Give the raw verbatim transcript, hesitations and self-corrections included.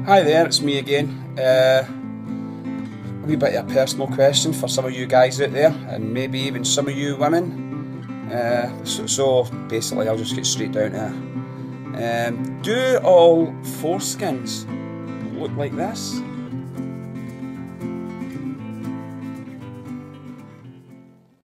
Hi there, it's me again. Uh, a wee bit of a personal question for some of you guys out there, and maybe even some of you women. Uh, so, so basically, I'll just get straight down to it. Um, do all foreskins look like this?